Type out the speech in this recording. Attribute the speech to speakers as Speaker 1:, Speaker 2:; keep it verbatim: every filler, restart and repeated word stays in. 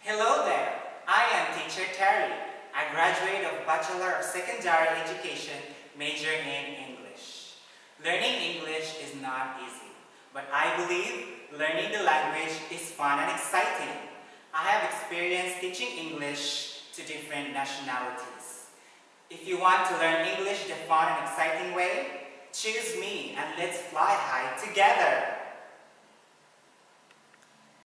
Speaker 1: Hello there, I am Teacher Terry, a graduate of Bachelor of Secondary Education, majoring in English. Learning English is not easy, but I believe learning the language is fun and exciting. I have experience teaching English to different nationalities. If you want to learn English the fun and exciting way, choose me and let's fly high together.